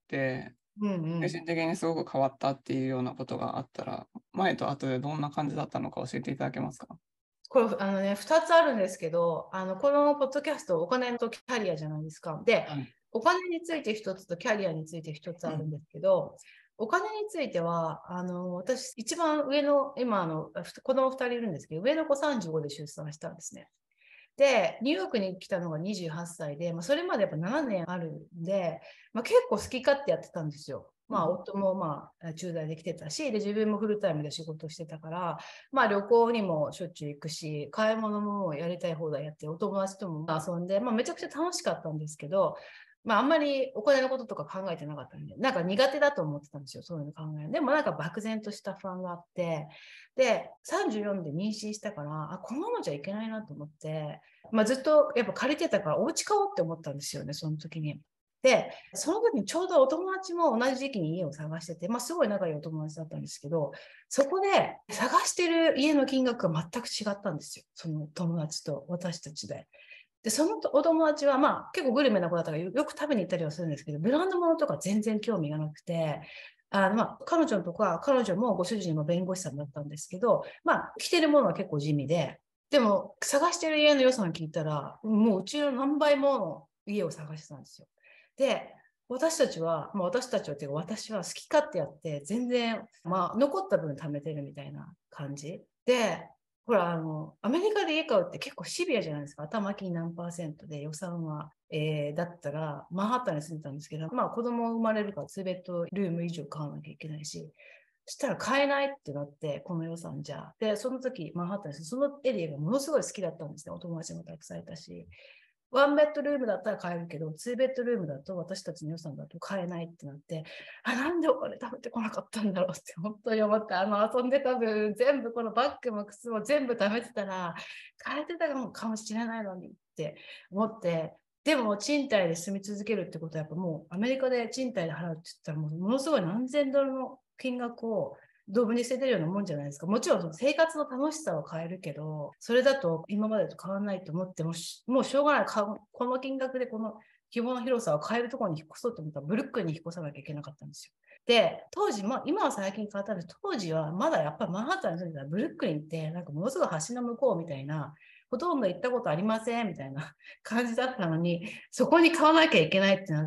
精神的にすごく変わったっていうようなことがあったら、前と後でどんな感じだったのか教えていただけますか？ これ2つあるんですけど、このポッドキャスト、お金とキャリアじゃないですか。で、お金について1つとキャリアについて1つあるんですけど、お金については、私、一番上の、今子供2人いるんですけど、上の子35で出産したんですね。で、ニューヨークに来たのが28歳で、それまでやっぱ7年あるんで、結構好き勝手やってたんですよ。夫も駐在で来てたし、で、自分もフルタイムで仕事してたから、旅行にもしょっちゅう行くし、買い物もやりたい放題やって、お友達とも遊んで、めちゃくちゃ楽しかったんですけど、あんまりお金のこととか考えてなかったんで、なんか苦手だと思ってたんですよ、そういうの考え。でもなんか漠然とした不安があって、で、34で妊娠したから、このままじゃいけないなと思って、ずっとやっぱ借りてたからお家買おうって思ったんですよね、その時に。で、その時にちょうどお友達も同じ時期に家を探してて、すごい仲いいお友達だったんですけど、そこで探してる家の金額が全く違ったんですよ、その友達と私たちで。で、そのお友達は、結構グルメな子だったからよく食べに行ったりはするんですけど、ブランド物とか全然興味がなくて、彼女のとか、彼女もご主人も弁護士さんだったんですけど、着てるものは結構地味で、でも探してる家の予算聞いたら、もううちの何倍もの家を探してたんですよ。で、私たちはっていうか私は好き勝手やって、全然、残った分貯めてるみたいな感じ。で、ほら、アメリカで家買うって結構シビアじゃないですか。頭金何%で予算は、だったら、マンハッタンに住んでたんですけど、子供生まれるから2ベッドルーム以上買わなきゃいけないし、そしたら買えないってなって、この予算じゃ。で、その時、マンハッタンです。そのエリアがものすごい好きだったんですね。お友達もたくさんいたし。ワンベッドルームだったら買えるけど、ツーベッドルームだと私たちの予算だと買えないってなって、なんでお金食べてこなかったんだろうって本当に思って、遊んでた分、全部このバッグも靴も全部貯めてたら、買えてたかもしれないのにって思って、でも賃貸で住み続けるってことはやっぱもうアメリカで賃貸で払うって言ったらものすごい何千ドルの金額をドブに捨ててるようなもんじゃないですか。もちろんその生活の楽しさは変えるけど、それだと今までと変わらないと思っても、もうしょうがない。この金額でこの規模の広さを変えるところに引っ越そうと思ったら、ブルックリンに引っ越さなきゃいけなかったんですよ。で、当時、今は最近変わったんです。当時はまだやっぱりマンハッタンに住んでたら、ブルックリンってなんかものすごい橋の向こうみたいな、ほとんど行ったことありませんみたいな感じだったのに、そこに買わなきゃいけないってなって、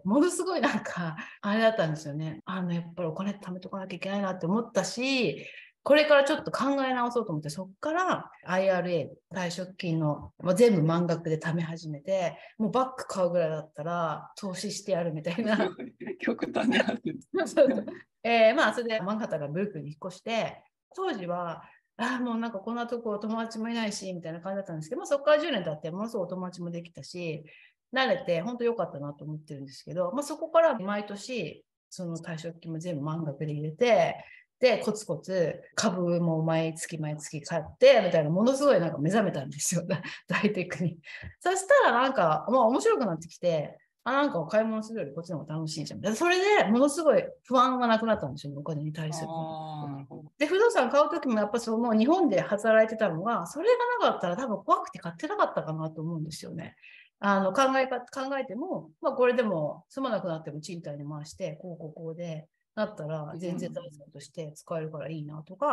ものすごいなんか、あれだったんですよね。やっぱりお金貯めとかなきゃいけないなって思ったし、これからちょっと考え直そうと思って、そこから IRA、退職金の、全部満額で貯め始めて、もうバッグ買うぐらいだったら投資してやるみたいな。 極端にある。 それでマンハッタンがブルックリンに引っ越して、当時は、もうなんかこんなとこ友達もいないし、みたいな感じだったんですけど、そこから10年経って、ものすごいお友達もできたし、慣れて、本当良かったなと思ってるんですけど、そこから毎年、その退職金も全部満額で入れて、で、コツコツ株も毎月買って、みたいな、ものすごいなんか目覚めたんですよ、大テクに。そしたらなんか、面白くなってきて、なんか買い物するよりこっちの方が楽しいじゃん。それでものすごい不安がなくなったんですよ、お金に対する。で、不動産買うときもやっぱもう日本で働いてたのが、それがなかったら多分怖くて買ってなかったかなと思うんですよね。考えても、これでも住まなくなっても賃貸に回して、こうでなったら全然財産として使えるからいいなとか、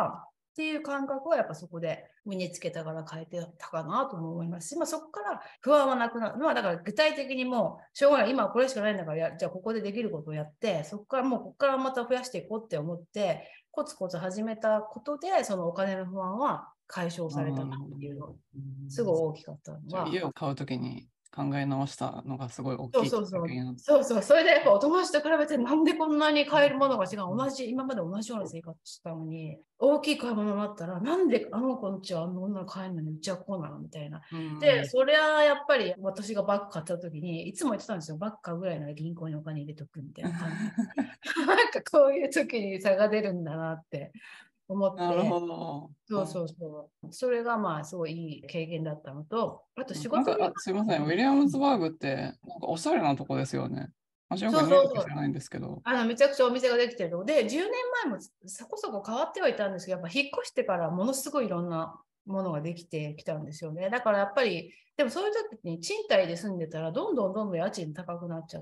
っていう感覚はやっぱそこで身につけたから変えてたかなとも思いますし、そこから不安はなくなる。だから具体的にもうしょうがない。今はこれしかないんだからじゃあここでできることをやって、そこからここからまた増やしていこうって思って、コツコツ始めたことで、そのお金の不安は解消されたっていうの、すごい大きかったのじゃあは。 家を買うときに考え直したのがすごい大そうきいきっそうそう。 かけになった。 そうそう。それでやっぱお友達と比べてなんでこんなに買えるものが違う。今まで同じような生活したのに、大きい買い物になったら、なんであの子んちはあんな女の買えるのにうちはこうなのみたいな。で、それはやっぱり私がバッグ買った時に、いつも言ってたんですよ。バッグ買うぐらいなら銀行にお金入れとくみたいな感じ。なんかこういう時に差が出るんだなって思っなるほて。 ど。 そうそうそう。それがすごいいい経験だったのと、あと仕事に。 すいません。ウィリアムズバーグって、なんかおしゃれなとこですよね。私よくそうニューヨーそうそう。 ク知らないんですけど。 めちゃくちゃお店ができてるので、10年前もそこそこ変わってはいたんですけど、やっぱ引っ越してからものすごいいろんなものができてきたんですよね。だからやっぱり、でもそういう時に賃貸で住んでたら、どんどんどんどん家賃高くなっちゃって、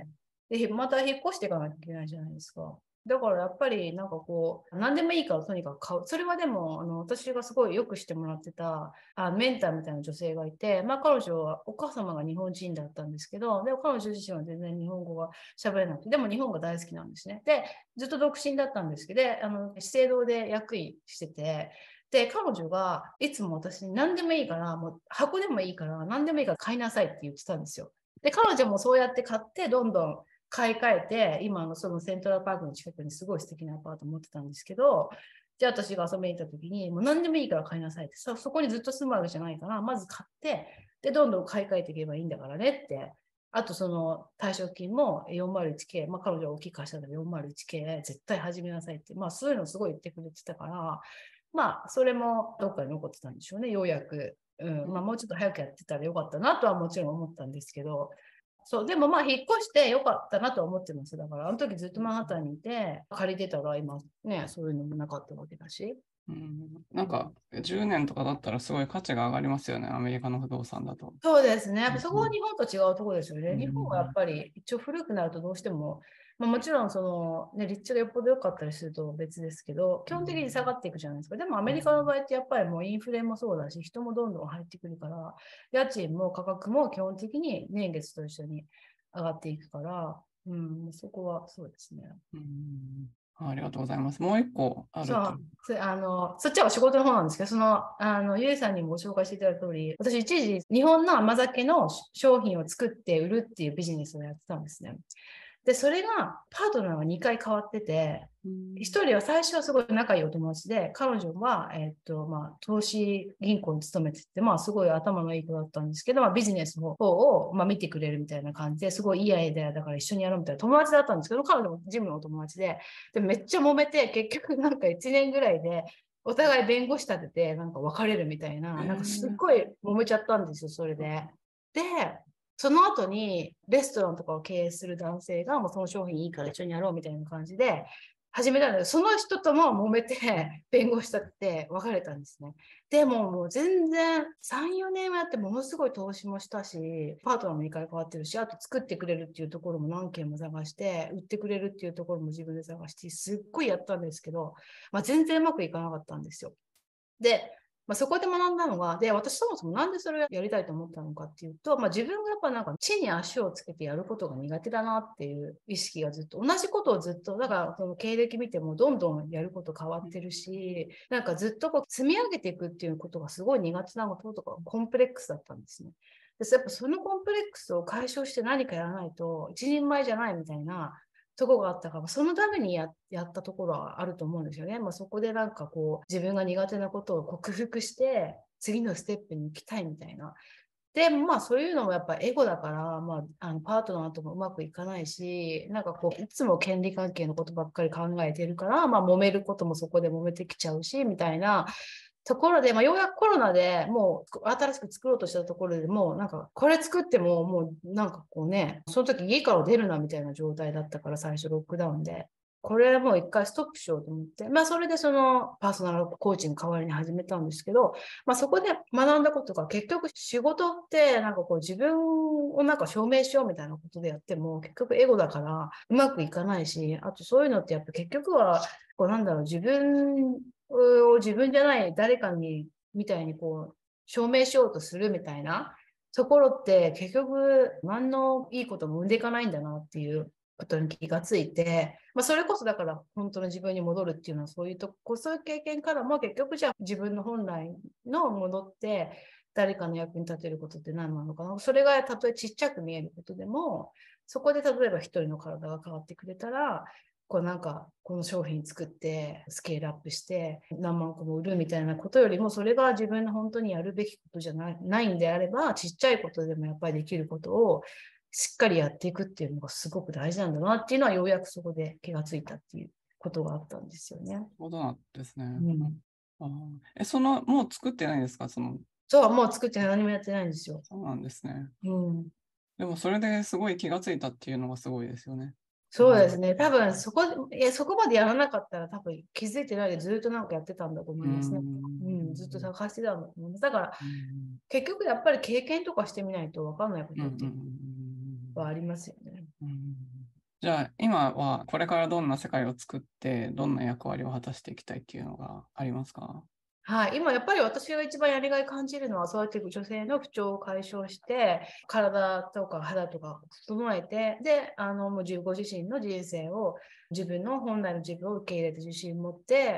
で、また引っ越していかなきゃいけないじゃないですか。だからやっぱりなんかこう、何でもいいからとにかく買う。それはでも、私がすごいよくしてもらってた、メンターみたいな女性がいて、彼女はお母様が日本人だったんですけど、でも彼女自身は全然日本語が喋れなくて、でも日本が大好きなんですね。で、ずっと独身だったんですけど、資生堂で役員してて、で、彼女がいつも私に何でもいいから、もう箱でもいいから、何でもいいから買いなさいって言ってたんですよ。で、彼女もそうやって買って、どんどん買い替えて、今のそのセントラルパークの近くにすごい素敵なアパート持ってたんですけど、じゃあ私が遊びに行った時に、もう何でもいいから買いなさいって、そこにずっと住むわけじゃないから、まず買って、で、どんどん買い替えていけばいいんだからねって。あとその退職金も 401K、彼女は大きい会社だから 401K 絶対始めなさいって、そういうのすごい言ってくれてたから、それもどっかに残ってたんでしょうね、ようやく。もうちょっと早くやってたらよかったなとはもちろん思ったんですけど、そう、でも引っ越してよかったなとは思ってます。だから、あの時ずっとマンハッタンにいて、借りてたら今ね、そういうのもなかったわけだし。 なんか10年とかだったらすごい価値が上がりますよね、アメリカの不動産だと。 そうですね。やっぱそこは日本と違うところですよね。日本はやっうん。 ぱり一応古くなるとどうしても、もちろんその、ね、立地がよっぽど良かったりすると別ですけど、基本的に下がっていくじゃないですか。でもアメリカの場合ってやっぱりもうインフレもそうだし、人もどんどん入ってくるから、家賃も価格も基本的に年月と一緒に上がっていくから、そこはそうですね。 ありがとうございます。もう一個あると。 そう、そっちは仕事の方なんですけど、ゆいさんにもご紹介していただいた通り、私一時、日本の甘酒の商品を作って売るっていうビジネスをやってたんですね。で、それが、パートナーが2回変わってて、一人は最初はすごい仲いいお友達で、彼女は、投資銀行に勤めてて、すごい頭のいい子だったんですけど、ビジネスの方を、見てくれるみたいな感じですごいいいアイデアだから一緒にやろうみたいな友達だったんですけど、彼女もジムのお友達でめっちゃ揉めて、結局なんか1年ぐらいで、お互い弁護士立てて、なんか別れるみたいな、なんかすっごい揉めちゃったんですよ、それで。で、その後にレストランとかを経営する男性がもうその商品いいから一緒にやろうみたいな感じで始めたんだけど、その人とも揉めて弁護士立って別れたんですね。でももう全然3、4年はやってものすごい投資もしたし、パートナーも2回変わってるし、あと作ってくれるっていうところも何件も探して、売ってくれるっていうところも自分で探して、すっごいやったんですけど、全然うまくいかなかったんですよ。で、そこで学んだのが、で、私そもそもなんでそれをやりたいと思ったのかっていうと、自分がやっぱなんか地に足をつけてやることが苦手だなっていう意識がずっと、同じことをずっと、だからその経歴見てもどんどんやること変わってるし、なんかずっとこう積み上げていくっていうことがすごい苦手なこととかコンプレックスだったんですね。で、やっぱそのコンプレックスを解消して何かやらないと一人前じゃないみたいなとこがあったから、そのためにやったところはあると思うんですよね。そこでなんかこう、自分が苦手なことを克服して、次のステップに行きたいみたいな。で、そういうのもやっぱエゴだから、パートナーともうまくいかないし、なんかこう、いつも権利関係のことばっかり考えてるから、揉めることもそこで揉めてきちゃうし、みたいなところで、ようやくコロナでもう新しく作ろうとしたところでもうなんかこれ作ってももうなんかこうね、その時家から出るなみたいな状態だったから最初ロックダウンで。これもう一回ストップしようと思って、それでそのパーソナルコーチング代わりに始めたんですけど、そこで学んだことが結局仕事ってなんかこう自分をなんか証明しようみたいなことでやっても結局エゴだからうまくいかないし、あとそういうのってやっぱ結局はこうなんだろう、自分を自分じゃない誰かにみたいにこう証明しようとするみたいなところって結局何のいいことも生んでいかないんだなっていうことに気がついて、それこそだから本当の自分に戻るっていうのはそういう経験からも結局じゃあ自分の本来の戻って誰かの役に立てることって何なのかな。それがたとえちっちゃく見えることでも、そこで例えば一人の体が変わってくれたら、この商品作ってスケールアップして何万個も売るみたいなことよりも、それが自分の本当にやるべきことじゃないんであれば、ちっちゃいことでもやっぱりできることをしっかりやっていくっていうのがすごく大事なんだなっていうのは、ようやくそこで気がついたっていうことがあったんですよね。 そうなんですね。もう作ってないんですか？ そう、もう作って何もやってないんですよ。 そうなんですね。 うん。 でもそれですごい気がついたっていうのがすごいですよね。 そうですね。多分そこまでやらなかったら多分気づいてないでずっとやってたんだと思いますね。ずっと探してたんだと思います。だから結局やっぱり経験とかしてみないと分かんないことってはありますよね。 じゃあ今はこれからどんな世界を作ってどんな役割を果たしていきたいっていうのがありますか？ はい、今やっぱり私が一番やりがい感じるのは、そうやって女性の不調を解消して、体とか肌とか整えて、で、もうご自身の人生を、自分の本来の自分を受け入れて自信を持って、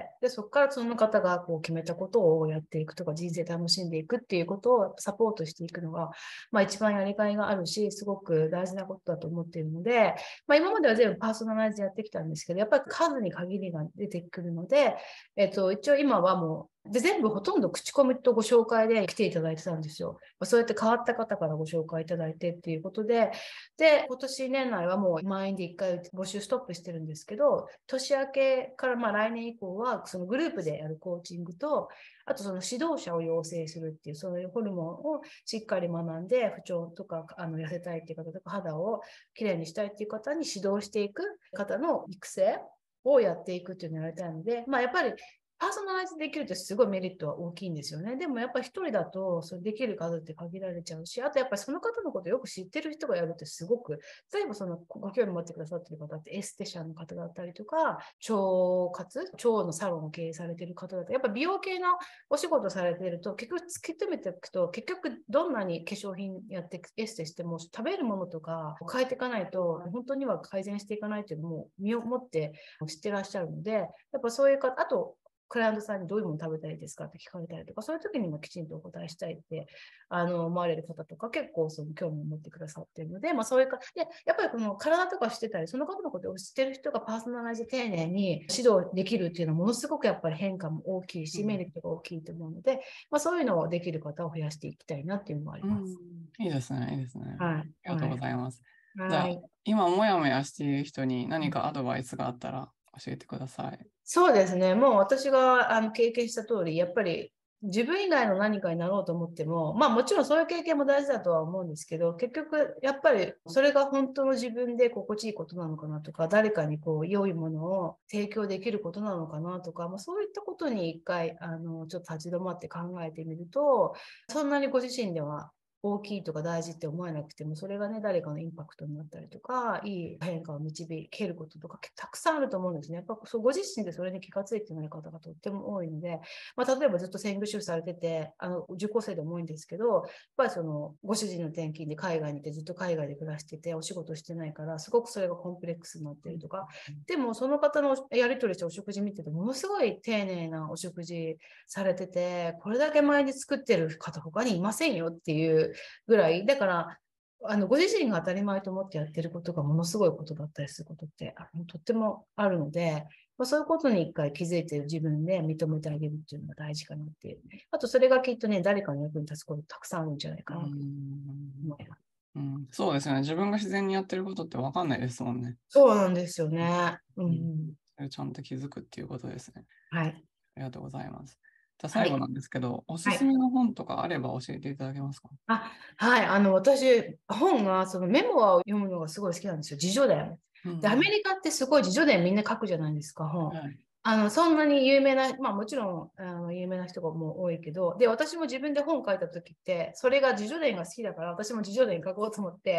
で、そこからその方がこう決めたことをやっていくとか、人生楽しんでいくっていうことをサポートしていくのが、一番やりがいがあるし、すごく大事なことだと思っているので、今までは全部パーソナライズでやってきたんですけど、やっぱり数に限りが出てくるので、一応今はもう、で、全部ほとんど口コミとご紹介で来ていただいてたんですよ。そうやって変わった方からご紹介いただいてっていうことで、で、今年年内はもう満員で1回募集ストップしてるんですけど、年明けから来年以降はそのグループでやるコーチングと、あとその指導者を養成するっていう、そういうホルモンをしっかり学んで、不調とか痩せたいっていう方とか、肌をきれいにしたいっていう方に指導していく方の育成をやっていくっていうのをやりたいので、やっぱりパーソナライズできるってすごいメリットは大きいんですよね。でもやっぱり一人だとそれできる数って限られちゃうし、あとやっぱりその方のことをよく知ってる人がやるってすごく、例えばそのご興味持ってくださってる方ってエステシャンの方だったりとか、腸のサロンを経営されてる方だったり、やっぱ美容系のお仕事されてると、結局突き止めていくと、結局どんなに化粧品やってエステしても食べるものとか変えていかないと、本当には改善していかないというのも身をもって知ってらっしゃるので、やっぱそういう方、あとクライアントさんにどういうもの食べたいですかって聞かれたりとか、そういう時にもきちんとお答えしたいって思われる方とか結構その興味を持ってくださっているので、そういうかでやっぱりこの体とかしてたり、その方のことを知ってる人がパーソナライズ丁寧に指導できるっていうのはものすごくやっぱり変化も大きいし、メリットが大きいと思うので、そういうのをできる方を増やしていきたいなっていうのもあります。 いいですね、いいですね。 はい、 ありがとうございます。 はい、 じゃあ、今もやもやしている人に何かアドバイスがあったら教えてください。 そうですね。もう私が経験した通り、やっぱり自分以外の何かになろうと思っても、もちろんそういう経験も大事だとは思うんですけど、結局やっぱりそれが本当の自分で心地いいことなのかなとか、誰かに良いものを提供できることなのかなとか、そういったことに一回ちょっと立ち止まって考えてみると、そんなにご自身では大きいとか大事って思えなくても、それがね、誰かのインパクトになったりとか、いい変化を導けることとか、たくさんあると思うんですね。やっぱご自身でそれに気がついてない方がとっても多いので、例えばずっと専業主婦されてて、受講生でも多いんですけど、やっぱりそのご主人の転勤で海外にいてずっと海外で暮らしてて、お仕事してないから、すごくそれがコンプレックスになってるとか、でもその方のやり取りしてお食事見てて、ものすごい丁寧なお食事されてて、これだけ前に作ってる方他にいませんよっていうぐらい、だからご自身が当たり前と思ってやってることがものすごいことだったりすることってとってもあるので、そういうことに一回気づいている自分で認めてあげるっていうのが大事かなっていう。あとそれがきっとね、誰かの役に立つことたくさんあるんじゃないかなと思います。 そうですよね。自分が自然にやってることって分かんないですもんね。 そうなんですよね。 それちゃんと気づくっていうことですね。 はい。 ありがとうございます。じゃあ最後なんですけど、おすすめの本とかあれば教えていただけますか？ はい、私、本が、そのメモを読むのがすごい好きなんですよ。自叙伝。で、アメリカってすごい自叙伝みんな書くじゃないですか、本。そんなに有名な、もちろん有名な人がもう多いけど、で、私も自分で本書いた時って、それが自叙伝が好きだから、私も自叙伝書こうと思って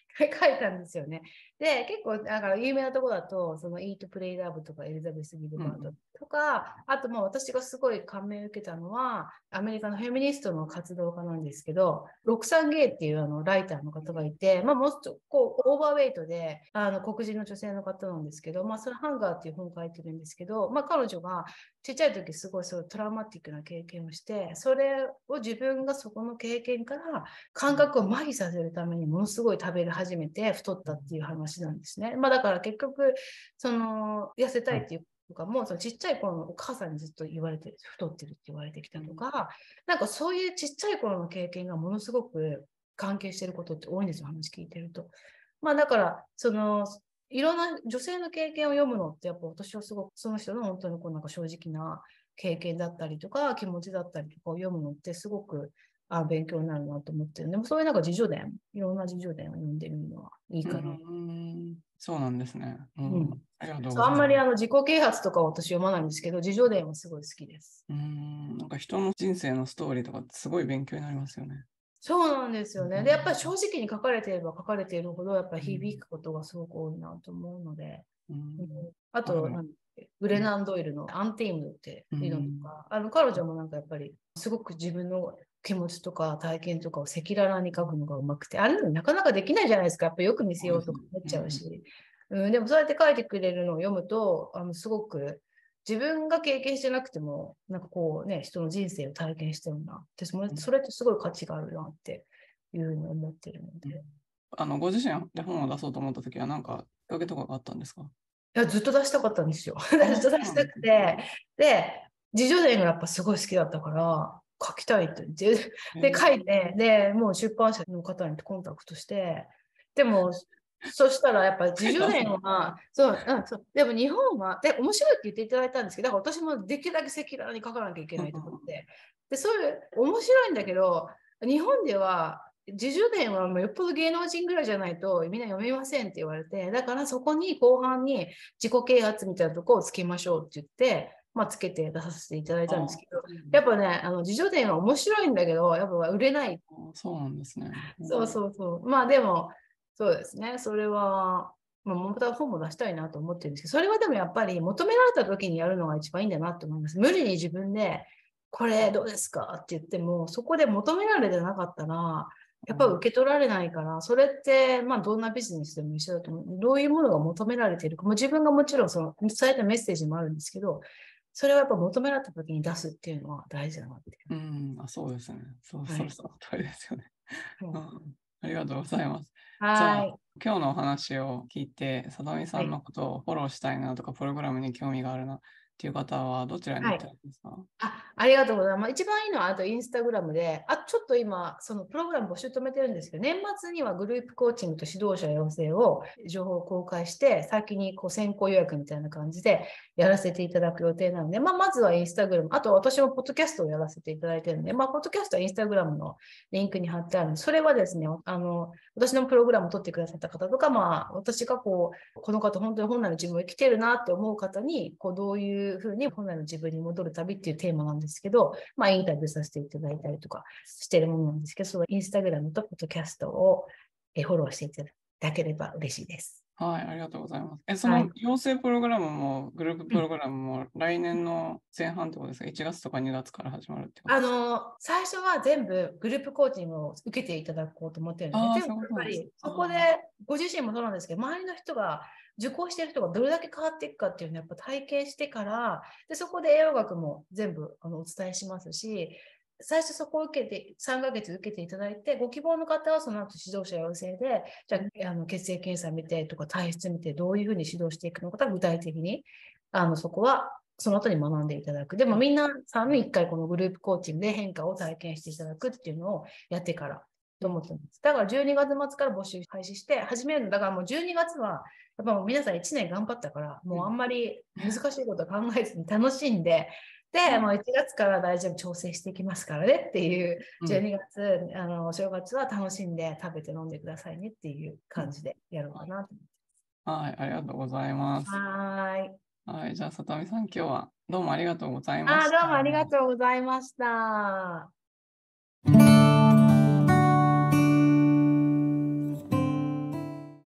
書いたんですよね。で、結構、だから有名なところだと、その Eat, Play, Love とかエリザベス・ギルバートとか、あとまあ私がすごい感銘を受けたのは、アメリカのフェミニストの活動家なんですけど、ロクサン・ゲイっていうライターの方がいて、まあもうちょっとこうオーバーウェイトで黒人の女性の方なんですけど、まあそれハンガーっていう本を書いてるんですけど、まあ彼女がちっちゃい時すごいそうトラウマティックな経験をして、それを自分がそこの経験から感覚を麻痺させるためにものすごい食べ始めて太ったっていう話なんですね。まあだから結局、その痩せたいっていうとかも、そのちっちゃい頃のお母さんにずっと言われて、太ってるって言われてきたとか、なんかそういうちっちゃい頃の経験がものすごく関係してることって多いんですよ、話聞いてると。まあだから、いろんな女性の経験を読むのって、やっぱ私はすごくその人の本当にこうなんか正直な経験だったりとか、気持ちだったりとかを読むのってすごく勉強になるなと思ってる。でもそういうなんか自助伝、いろんな自助伝を読んでみるのはいいかな。 そうなんですね。ありがとうごそう、あんまりざいます。 自己啓発とかは私読まないんですけど、自助伝はすごい好きです。 なんか人の人生のストーリーとかすごい勉強になりますよね。 そうなんですよね。で、やっぱり正直に書かれていれば書かれているほど、やっぱり響くことがすごく多いなと思うので。あと、なんだっけ、ブレナン・ドイルのアンテイムっていうのとか、彼女もなんかやっぱりすごく自分の気持ちとか体験とかを赤裸々に書くのがうまくて、あれなかなかできないじゃないですか。やっぱよく見せようとか思っちゃうし。でもそうやって書いてくれるのを読むと、すごく自分が経験してなくても、なんかこうね、人の人生を体験してるなって、それってすごい価値があるなっていうふうに思ってるので。 ご自身で本を出そうと思ったときは、なんかきっかけとかがあったんですか？ いや、ずっと出したかったんですよ。ずっと出したくて。で、自叙伝がやっぱすごい好きだったから、書きたいって言って、で、書いて、で、もう出版社の方にコンタクトして、でも、そしたらやっぱ自叙伝は、そう、でも日本は、で、面白いって言っていただいたんですけど、だから私もできるだけ赤裸々に書かなきゃいけないと思って。で、そういう、面白いんだけど、日本では、自叙伝はもうよっぽど芸能人ぐらいじゃないとみんな読めませんって言われて、だからそこに後半に自己啓発みたいなところをつけましょうって言って、まあ、つけて出させていただいたんですけど、やっぱね、自叙伝は面白いんだけど、やっぱ売れない。 そうなんですね。 そうそうそう。まあでも、そうですね。それは、また本も出したいなと思ってるんですけど、それはでもやっぱり求められた時にやるのが一番いいんだなと思います。無理に自分で、これどうですかって言っても、そこで求められてなかったら、やっぱり受け取られないから、それって、まあ、どんなビジネスでも一緒だと思う。どういうものが求められているか、もう自分がもちろんその伝えたメッセージもあるんですけど、それはやっぱ求められた時に出すっていうのは大事だなって。 そうですね。その通りですよね。ありがとうございます。じゃあ、今日のお話を聞いて、さとみさんのことをフォローしたいなとか、プログラムに興味があるなっていう方は、どちらに行ったらいいですか？ ありがとうございます。一番いいのは、あとインスタグラムで、ちょっと今、そのプログラム募集止めてるんですけど、年末にはグループコーチングと指導者養成を情報を公開して、先にこう先行予約みたいな感じでやらせていただく予定なので、まずはインスタグラム、あと私もポッドキャストをやらせていただいてるので、ポッドキャストはインスタグラムのリンクに貼ってあるので、それはですね、私のプログラムを取ってくださった方とか、私がこの方本当に本来の自分を生きてるなって思う方に、どういうふうに本来の自分に戻る旅っていうテーマなんですけど、インタビューさせていただいたりとかしてるものなんですけど、そのインスタグラムとポッドキャストをフォローしていただければ嬉しいです。 はい、ありがとうございます。その養成プログラムも、グループプログラムも、来年の前半ってことですか？ 1 月とか2月から始まるってことですか？ 最初は全部グループコーチングを受けていただこうと思ってるんですね。でもやっぱりそこでご自身もそうなんですけど、周りの人が受講している人がどれだけ変わっていくかっていうのをやっぱ体験してから、でそこで栄養学も全部お伝えしますし、最初そこを受けて、3ヶ月受けていただいて、ご希望の方はその後指導者養成で、じゃあ血液検査見てとか体質見てどういうふうに指導していくのか、具体的にそこはその後に学んでいただく。でもみんなさんに1回このグループコーチングで変化を体験していただくっていうのをやってからと思ってます。だから12月末から募集開始して始めるの。だからもう12月はやっぱもう皆さん1年頑張ったから、もうあんまり難しいこと考えずに楽しんで、で、もう1月から大丈夫調整していきますからねっていう、12月、お正月は楽しんで食べて飲んでくださいねっていう感じでやろうかなと思ってます。はい、ありがとうございます。はい、じゃあ、さとみさん、今日はどうもありがとうございました。 どうもありがとうございました。